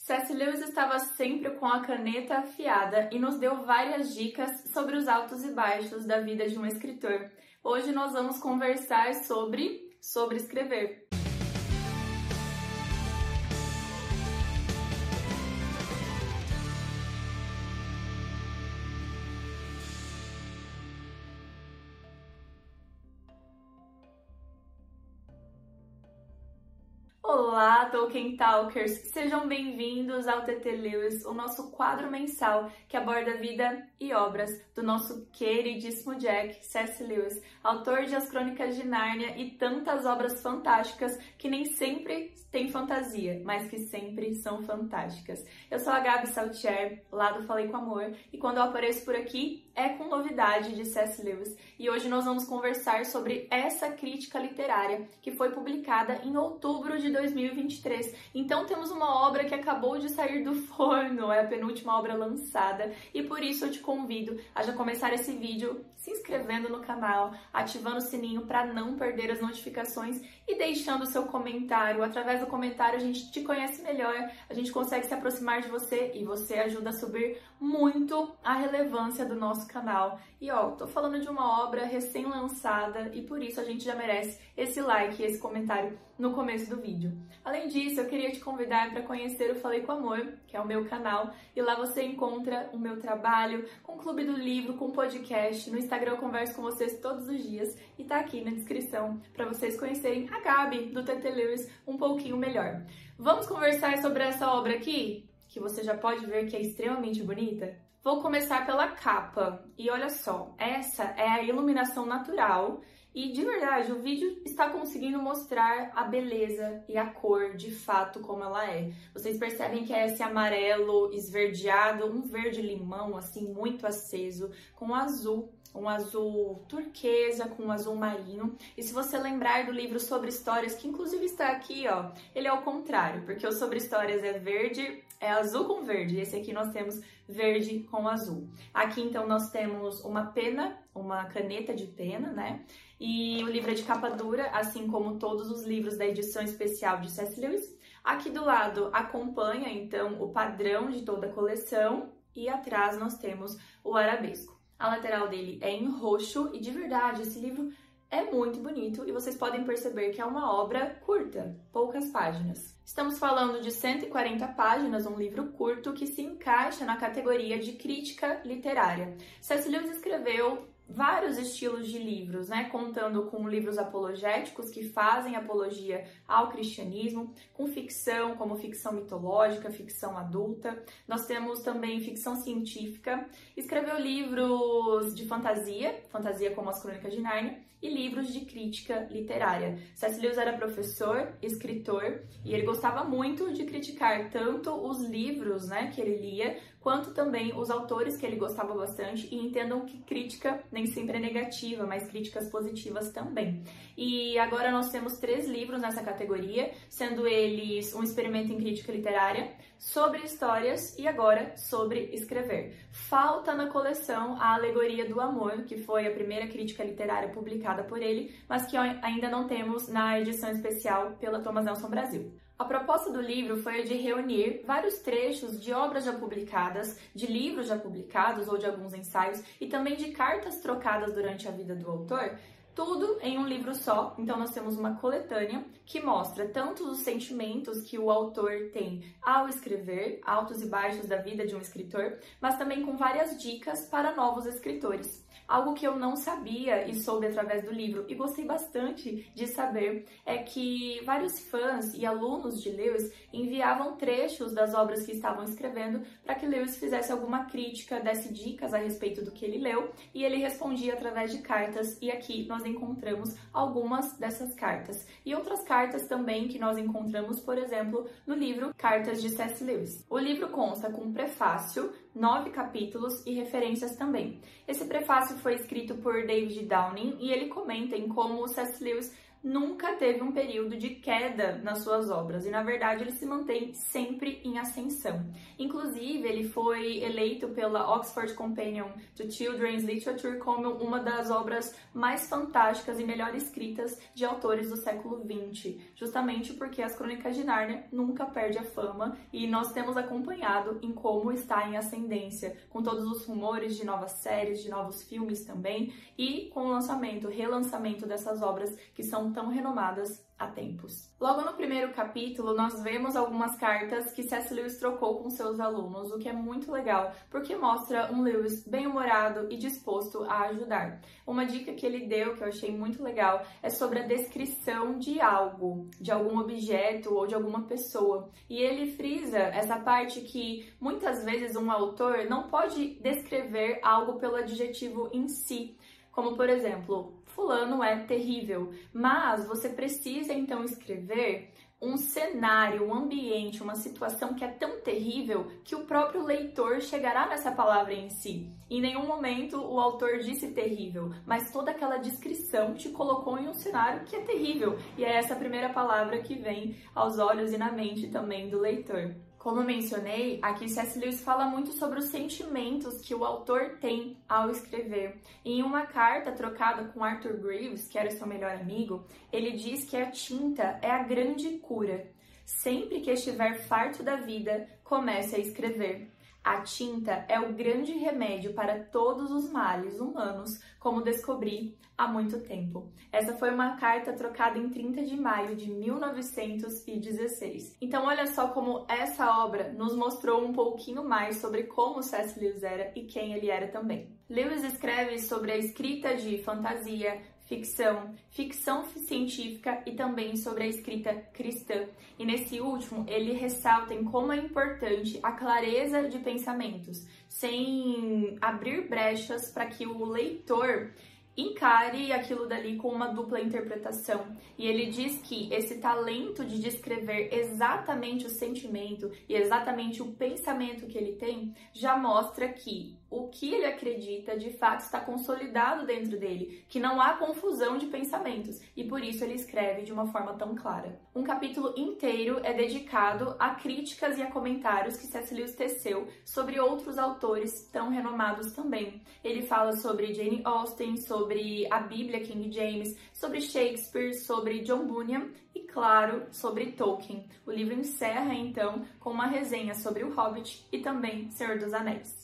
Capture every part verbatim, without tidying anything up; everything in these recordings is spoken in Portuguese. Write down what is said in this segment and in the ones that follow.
C S. Lewis estava sempre com a caneta afiada e nos deu várias dicas sobre os altos e baixos da vida de um escritor. Hoje nós vamos conversar sobre, sobre escrever. Olá, Tolkien Talkers! Sejam bem-vindos ao T T Lewis, o nosso quadro mensal que aborda a vida e obras do nosso queridíssimo Jack, C S. Lewis, autor de As Crônicas de Nárnia e tantas obras fantásticas que nem sempre têm fantasia, mas que sempre são fantásticas. Eu sou a Gabi Saltier, lá do Falei com Amor, e quando eu apareço por aqui é com novidade de C S. Lewis. E hoje nós vamos conversar sobre essa crítica literária que foi publicada em outubro de dois mil e vinte e três. Então temos uma obra que acabou de sair do forno, é a penúltima obra lançada, e por isso eu te convido a já começar esse vídeo se inscrevendo no canal, ativando o sininho para não perder as notificações e deixando o seu comentário. Através do comentário a gente te conhece melhor, a gente consegue se aproximar de você e você ajuda a subir muito a relevância do nosso canal. E ó, tô falando de uma obra recém-lançada e por isso a gente já merece esse like e esse comentário no começo do vídeo. Além disso, eu queria te convidar para conhecer o Falei com Amor, que é o meu canal, e lá você encontra o meu trabalho com o Clube do Livro, com podcast. No Instagram eu converso com vocês todos os dias e tá aqui na descrição para vocês conhecerem a Gabi do T T Lewis um pouquinho melhor. Vamos conversar sobre essa obra aqui, que você já pode ver que é extremamente bonita? Vou começar pela capa. E olha só, essa é a iluminação natural e, de verdade, o vídeo está conseguindo mostrar a beleza e a cor, de fato, como ela é. Vocês percebem que é esse amarelo esverdeado, um verde-limão, assim, muito aceso, com azul, um azul turquesa com um azul marinho. E se você lembrar do livro Sobre Histórias, que inclusive está aqui, ó, ele é o contrário, porque o Sobre Histórias é verde, é azul com verde, e esse aqui nós temos verde com azul. Aqui, então, nós temos uma pena, uma caneta de pena, né? E o livro é de capa dura, assim como todos os livros da edição especial de C S. Lewis. Aqui do lado acompanha, então, o padrão de toda a coleção e atrás nós temos o arabesco. A lateral dele é em roxo e, de verdade, esse livro é muito bonito e vocês podem perceber que é uma obra curta, poucas páginas. Estamos falando de cento e quarenta páginas, um livro curto que se encaixa na categoria de crítica literária. C S. Lewis escreveu vários estilos de livros, né? Contando com livros apologéticos que fazem apologia ao cristianismo, com ficção, como ficção mitológica, ficção adulta. Nós temos também ficção científica. Escreveu livros de fantasia, fantasia como As Crônicas de Nárnia, e livros de crítica literária. C S. Lewis era professor, escritor, e ele gostava muito de criticar tanto os livros, né, que ele lia, quanto também os autores que ele gostava bastante, e entendam que crítica nem sempre é negativa, mas críticas positivas também. E agora nós temos três livros nessa categoria, sendo eles Um Experimento em Crítica Literária, Sobre Histórias e agora Sobre Escrever. Falta na coleção a Alegoria do Amor, que foi a primeira crítica literária publicada por ele, mas que ainda não temos na edição especial pela Thomas Nelson Brasil. A proposta do livro foi a de reunir vários trechos de obras já publicadas, de livros já publicados ou de alguns ensaios e também de cartas trocadas durante a vida do autor, tudo em um livro só. Então nós temos uma coletânea que mostra tanto os sentimentos que o autor tem ao escrever, altos e baixos da vida de um escritor, mas também com várias dicas para novos escritores. Algo que eu não sabia e soube através do livro e gostei bastante de saber é que vários fãs e alunos de Lewis enviavam trechos das obras que estavam escrevendo para que Lewis fizesse alguma crítica, desse dicas a respeito do que ele leu, e ele respondia através de cartas, e aqui nós encontramos algumas dessas cartas. E outras cartas também que nós encontramos, por exemplo, no livro Cartas de C S. Lewis. O livro consta com um prefácio, nove capítulos e referências também. Esse prefácio foi escrito por David Downing e ele comenta em como o C S. Lewis nunca teve um período de queda nas suas obras e, na verdade, ele se mantém sempre em ascensão. Inclusive, ele foi eleito pela Oxford Companion to Children's Literature como uma das obras mais fantásticas e melhor escritas de autores do século vinte, justamente porque As Crônicas de Nárnia nunca perde a fama e nós temos acompanhado em como está em ascendência, com todos os rumores de novas séries, de novos filmes também, e com o lançamento, relançamento dessas obras que são tão renomadas há tempos. Logo no primeiro capítulo, nós vemos algumas cartas que C S. Lewis trocou com seus alunos, o que é muito legal, porque mostra um Lewis bem-humorado e disposto a ajudar. Uma dica que ele deu, que eu achei muito legal, é sobre a descrição de algo, de algum objeto ou de alguma pessoa. E ele frisa essa parte que, muitas vezes, um autor não pode descrever algo pelo adjetivo em si. Como, por exemplo, fulano é terrível, mas você precisa então escrever um cenário, um ambiente, uma situação que é tão terrível que o próprio leitor chegará nessa palavra em si. Em nenhum momento o autor disse terrível, mas toda aquela descrição te colocou em um cenário que é terrível, e é essa primeira palavra que vem aos olhos e na mente também do leitor. Como eu mencionei, aqui C S. Lewis fala muito sobre os sentimentos que o autor tem ao escrever. Em uma carta trocada com Arthur Greaves, que era seu melhor amigo, ele diz que a tinta é a grande cura. Sempre que estiver farto da vida, comece a escrever. A tinta é o grande remédio para todos os males humanos, como descobri há muito tempo. Essa foi uma carta trocada em trinta de maio de mil novecentos e dezesseis. Então olha só como essa obra nos mostrou um pouquinho mais sobre como C S. Lewis era e quem ele era também. Lewis escreve sobre a escrita de fantasia, ficção, ficção científica e também sobre a escrita cristã. E nesse último, ele ressalta em como é importante a clareza de pensamentos, sem abrir brechas para que o leitor encare aquilo dali com uma dupla interpretação. E ele diz que esse talento de descrever exatamente o sentimento e exatamente o pensamento que ele tem já mostra que o que ele acredita de fato está consolidado dentro dele, que não há confusão de pensamentos, e por isso ele escreve de uma forma tão clara. Um capítulo inteiro é dedicado a críticas e a comentários que C S. Lewis teceu sobre outros autores tão renomados também. Ele fala sobre Jane Austen, sobre a Bíblia King James, sobre Shakespeare, sobre John Bunyan e, claro, sobre Tolkien. O livro encerra, então, com uma resenha sobre O Hobbit e também Senhor dos Anéis.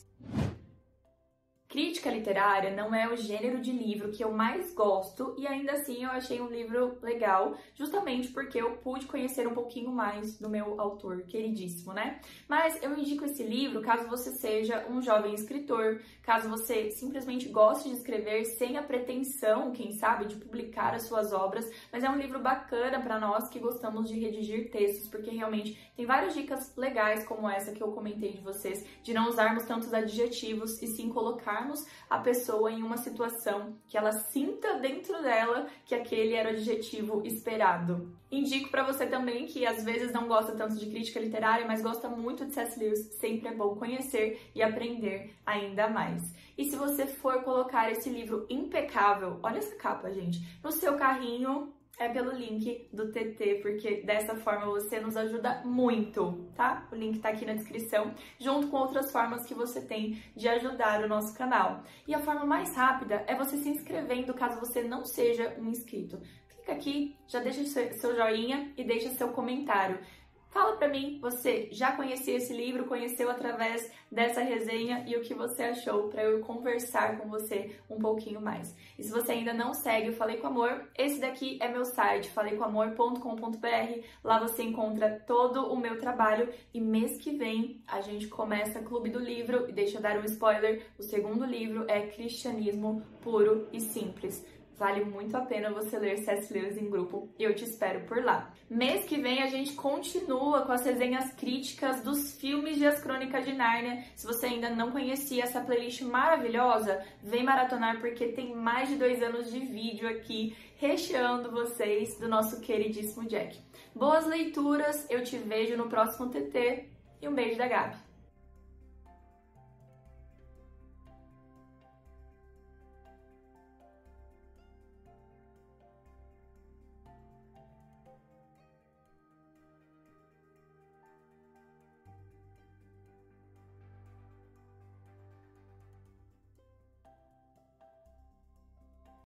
Crítica literária não é o gênero de livro que eu mais gosto e ainda assim eu achei um livro legal, justamente porque eu pude conhecer um pouquinho mais do meu autor queridíssimo, né? Mas eu indico esse livro caso você seja um jovem escritor, caso você simplesmente goste de escrever sem a pretensão, quem sabe, de publicar as suas obras, mas é um livro bacana para nós que gostamos de redigir textos, porque realmente tem várias dicas legais como essa que eu comentei de vocês, de não usarmos tantos adjetivos e sim colocar a pessoa em uma situação que ela sinta dentro dela que aquele era o adjetivo esperado. Indico para você também que às vezes não gosta tanto de crítica literária, mas gosta muito de C S. Lewis, sempre é bom conhecer e aprender ainda mais. E se você for colocar esse livro impecável, olha essa capa, gente, no seu carrinho, é pelo link do T T, porque dessa forma você nos ajuda muito, tá? O link tá aqui na descrição, junto com outras formas que você tem de ajudar o nosso canal. E a forma mais rápida é você se inscrevendo caso você não seja um inscrito. Clica aqui, já deixa seu joinha e deixa seu comentário. Fala pra mim, você já conhecia esse livro, conheceu através dessa resenha e o que você achou para eu conversar com você um pouquinho mais. E se você ainda não segue o Falei com Amor, esse daqui é meu site, falei com amor ponto com ponto br. Lá você encontra todo o meu trabalho e mês que vem a gente começa Clube do Livro e deixa eu dar um spoiler, o segundo livro é Cristianismo Puro e Simples. Vale muito a pena você ler C S. Lewis em grupo e eu te espero por lá. Mês que vem a gente continua com as resenhas críticas dos filmes de As Crônicas de Nárnia. Se você ainda não conhecia essa playlist maravilhosa, vem maratonar porque tem mais de dois anos de vídeo aqui recheando vocês do nosso queridíssimo Jack. Boas leituras, eu te vejo no próximo T T e um beijo da Gabi.